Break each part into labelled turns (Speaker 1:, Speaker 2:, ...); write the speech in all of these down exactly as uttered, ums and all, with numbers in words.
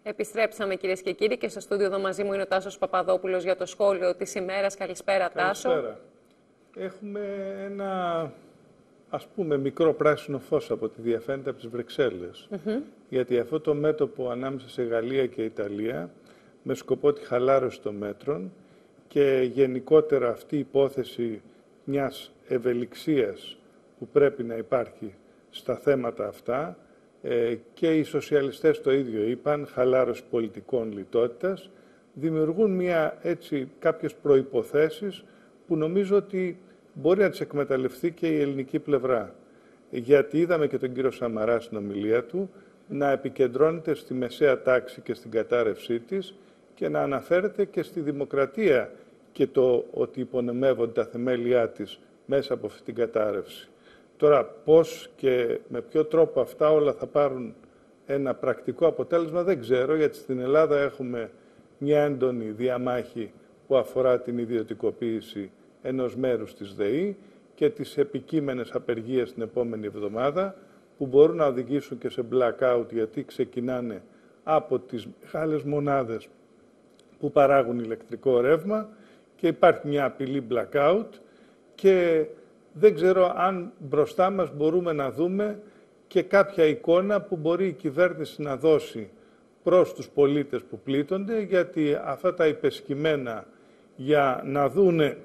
Speaker 1: Επιστρέψαμε, κυρίες και κύριοι, και στο στούντιο εδώ μαζί μου είναι ο Τάσος Παπαδόπουλος για το σχόλιο της ημέρας. Καλησπέρα, Τάσο.
Speaker 2: Καλησπέρα. Έχουμε ένα, ας πούμε, μικρό πράσινο φως από ό,τι διαφαίνεται από τις Βρυξέλλες. Mm-hmm. Γιατί αυτό το μέτωπο ανάμεσα σε Γαλλία και Ιταλία, με σκοπό τη χαλάρωση των μέτρων και γενικότερα αυτή η υπόθεση μιας ευελιξίας που πρέπει να υπάρχει στα θέματα αυτά, και οι σοσιαλιστές το ίδιο είπαν, χαλάρωση πολιτικών λιτότητας, δημιουργούν μια, έτσι, κάποιες προϋποθέσεις που νομίζω ότι μπορεί να τις εκμεταλλευτεί και η ελληνική πλευρά. Γιατί είδαμε και τον κύριο Σαμαρά στην ομιλία του να επικεντρώνεται στη μεσαία τάξη και στην κατάρρευσή της και να αναφέρεται και στη δημοκρατία και το ότι υπονομεύονται τα θεμέλια της μέσα από αυτή την κατάρρευση. Τώρα, πώς και με ποιο τρόπο αυτά όλα θα πάρουν ένα πρακτικό αποτέλεσμα δεν ξέρω, γιατί στην Ελλάδα έχουμε μια έντονη διαμάχη που αφορά την ιδιωτικοποίηση ενός μέρους της ΔΕΗ και τις επικείμενες απεργίες την επόμενη εβδομάδα, που μπορούν να οδηγήσουν και σε blackout, γιατί ξεκινάνε από τις μεγάλες μονάδες που παράγουν ηλεκτρικό ρεύμα και υπάρχει μια απειλή blackout και δεν ξέρω αν μπροστά μας μπορούμε να δούμε και κάποια εικόνα που μπορεί η κυβέρνηση να δώσει προς τους πολίτες που πλήττονται, γιατί αυτά τα υπεσχημένα για να δούνε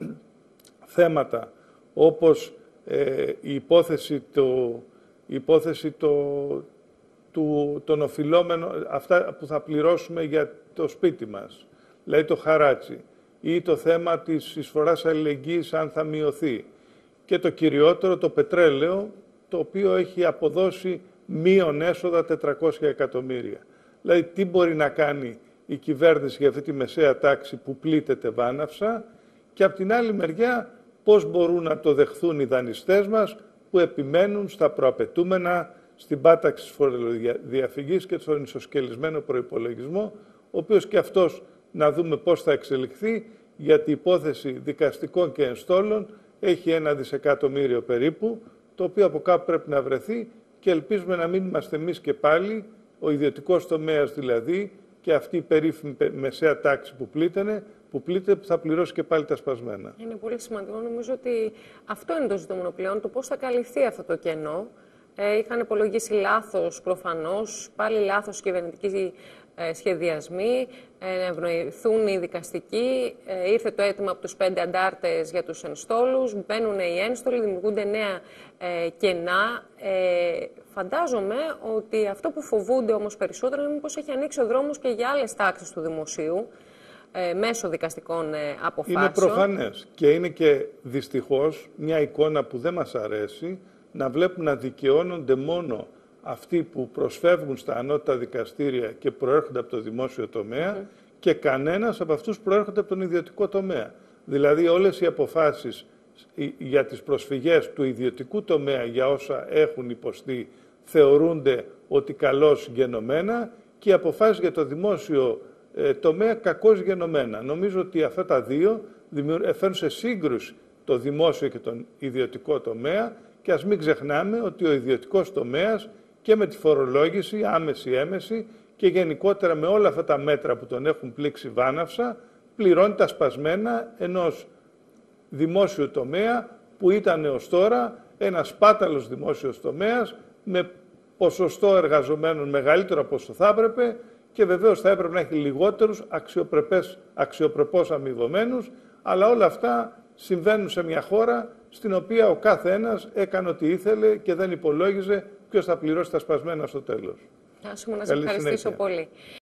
Speaker 2: θέματα όπως ε, η υπόθεση, το, η υπόθεση το, του, των οφειλόμενων, αυτά που θα πληρώσουμε για το σπίτι μας, δηλαδή το χαράτσι, ή το θέμα της εισφοράς αλληλεγγύης αν θα μειωθεί, και το κυριότερο, το πετρέλαιο, το οποίο έχει αποδώσει μείον έσοδα τετρακόσια εκατομμύρια. Δηλαδή, τι μπορεί να κάνει η κυβέρνηση για αυτή τη μεσαία τάξη που πλήττεται βάναυσα, και από την άλλη μεριά πώς μπορούν να το δεχθούν οι δανειστές μας που επιμένουν στα προαπαιτούμενα, στην πάταξη της φοροδιαφυγής και στον ισοσκελισμένο προϋπολογισμό, ο οποίος και αυτός να δούμε πώς θα εξελιχθεί, γιατί η υπόθεση δικαστικών και ενστόλων έχει ένα δισεκατομμύριο περίπου, το οποίο από κάπου πρέπει να βρεθεί, και ελπίζουμε να μην είμαστε εμείς και πάλι, ο ιδιωτικός τομέας δηλαδή, και αυτή η περίφημη μεσαία τάξη που πλήττεται, που πλήττεται, που θα πληρώσει και πάλι τα σπασμένα. Είναι
Speaker 1: πολύ σημαντικό. Νομίζω ότι αυτό είναι το ζητούμενο πλέον, το πώς θα καλυφθεί αυτό το κενό. Ε, είχαν υπολογίσει λάθος προφανώς, πάλι λάθος κυβερνητικοί ε, σχεδιασμοί, ε, να ευνοηθούν οι δικαστικοί. Ε, ήρθε το αίτημα από τους πέντε αντάρτες για τους ενστόλους, μπαίνουν οι ένστολοι, δημιουργούνται νέα ε, κενά. Ε, φαντάζομαι ότι αυτό που φοβούνται όμως περισσότερο είναι πως έχει ανοίξει ο δρόμος και για άλλες τάξεις του δημοσίου, ε, μέσω δικαστικών ε, αποφάσεων.
Speaker 2: Είναι προφανές και είναι και δυστυχώς μια εικόνα που δεν μας αρέσει, να βλέπουν να δικαιώνονται μόνο αυτοί που προσφεύγουν στα ανώτατα δικαστήρια και προέρχονται από το δημόσιο τομέα, mm. και κανένας από αυτούς προέρχονται από τον ιδιωτικό τομέα. Δηλαδή όλες οι αποφάσεις για τις προσφυγές του ιδιωτικού τομέα για όσα έχουν υποστεί θεωρούνται ότι καλώς γενομένα, και οι αποφάσεις για το δημόσιο ε, τομέα κακώς γενομένα. Νομίζω ότι αυτά τα δύο φέρνουν σε σύγκρουση το δημόσιο και τον ιδιωτικό τομέα. Και ας μην ξεχνάμε ότι ο ιδιωτικός τομέας και με τη φορολόγηση, άμεση, έμεση, και γενικότερα με όλα αυτά τα μέτρα που τον έχουν πλήξει βάναυσα, πληρώνει τα σπασμένα ενός δημόσιου τομέα που ήταν έως τώρα ένας σπάταλος δημόσιος τομέας με ποσοστό εργαζομένων μεγαλύτερο από όσο θα έπρεπε, και βεβαίως θα έπρεπε να έχει λιγότερους αξιοπρεπές, αξιοπρεπώς αμοιβωμένους, αλλά όλα αυτά συμβαίνουν σε μια χώρα στην οποία ο κάθε ένας έκανε ό,τι ήθελε και δεν υπολόγιζε ποιος θα πληρώσει τα σπασμένα στο τέλος.
Speaker 1: Να σου ευχαριστήσω πολύ.